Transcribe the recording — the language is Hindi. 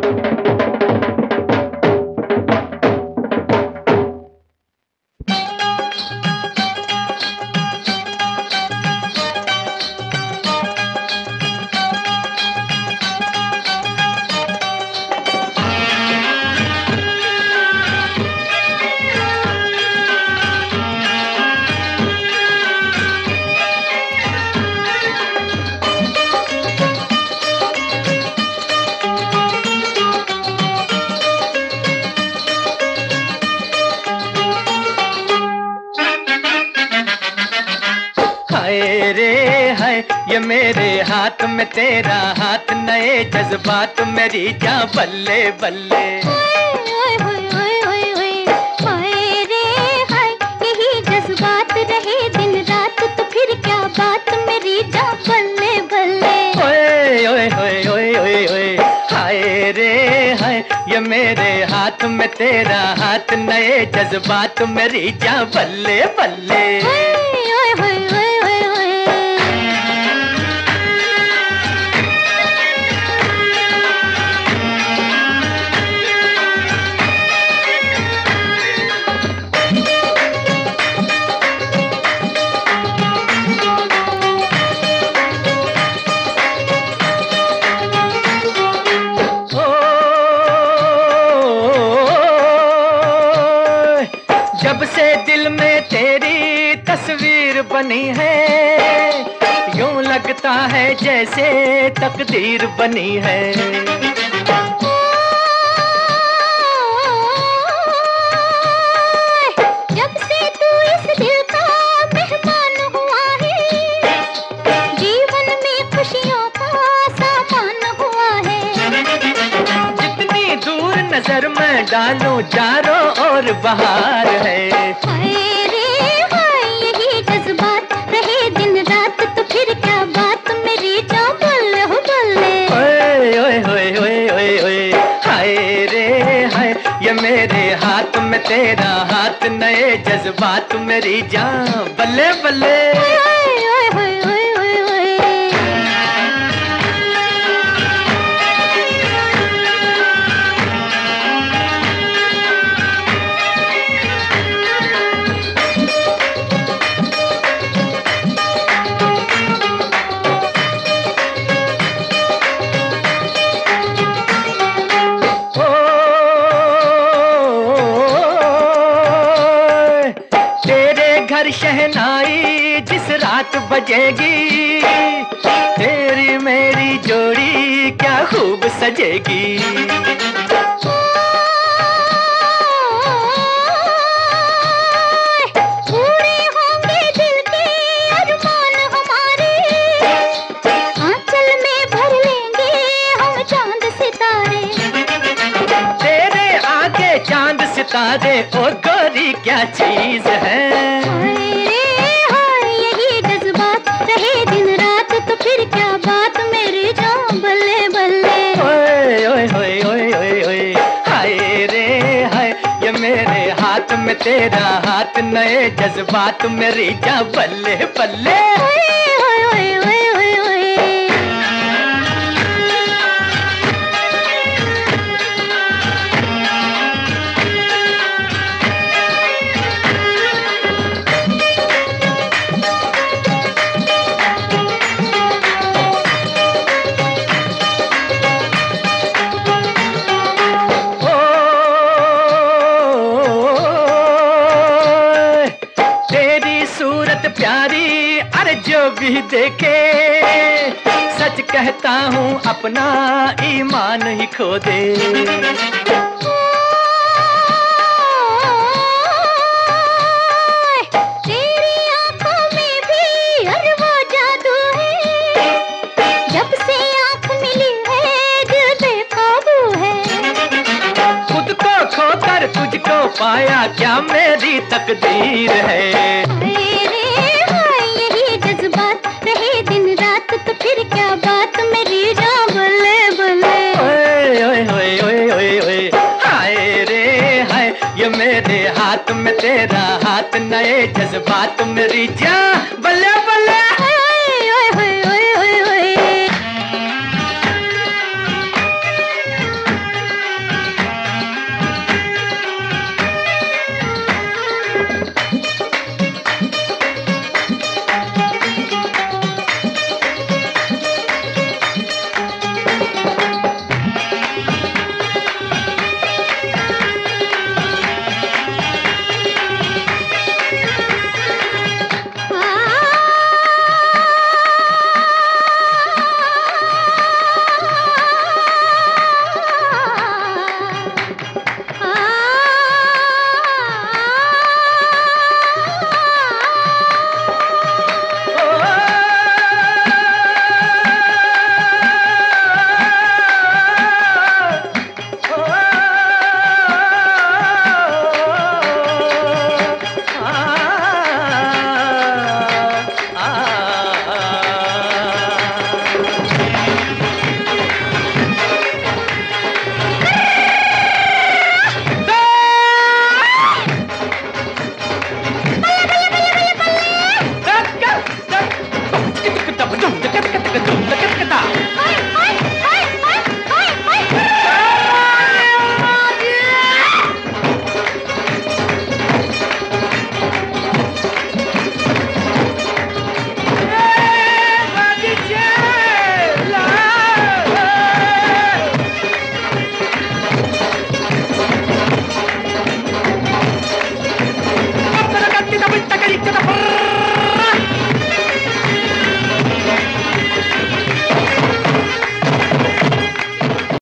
हाय रे हाय ये मेरे हाथ में तेरा हाथ, नए जज्बात मेरी जान बल्ले बल्ले। हाय रे हाय यही जज्बात रहे दिन रात तो फिर क्या बात मेरी जान बल्ले बल्ले। ओए ओए ओए ओए ओए ओए हाय रे हाय ये मेरे हाथ में तेरा हाथ, नए जज्बात मेरी जान बल्ले बल्ले। जब से दिल में तेरी तस्वीर बनी है, यूं लगता है जैसे तकदीर बनी है। जब से तू इस दिल का मेहमान हुआ है, जीवन में खुशियों का सामान हुआ है। जितनी दूर नजर में डालूं चारों ओर बहार है। हाय रे हाय यही जज्बात रहे दिन रात तो फिर क्या बात मेरी जान बल्ले हो बल्ले। ओए ओए ओए ओए ओए ओए हाय रे हाय ये मेरे हाथ में तेरा हाथ, नए जज्बात मेरी जान बल्ले बल्ले। घर शहनाई जिस रात बजेगी, तेरी मेरी जोड़ी क्या खूब सजेगी। पूरे होंगे दिल के अरमान हमारे, आंचल में भर लेंगे हम चांद सितारे। तेरे आगे चांद सितारे ओ गोरी क्या चीज है। यही जज्बात रहे दिन रात तो फिर क्या बात मेरी जान बल्ले बल्ले। ओए ओए ओए ओए ओए ओए हाय रे हाय ये मेरे हाथ में तेरा हाथ, नए जज्बात मेरी जान बल्ले बल्ले। प्यारी अरे जो भी देखे, सच कहता हूँ अपना ईमान ही खो दे। तेरी आंखों में भी हर वो जादू है, जब से आंख मिली है दिल बेकाबू है। खुद को खोकर तुझको पाया क्या मेरी तकदीर है। तो फिर क्या बात मेरी जान बल्ले बल्ले। ओए ओए ओए ओए ओए ओए हाय रे हाय ये मेरे हाथ में तेरा हाथ, नए जज्बात मेरी जान बल्ले बल्ले। धूम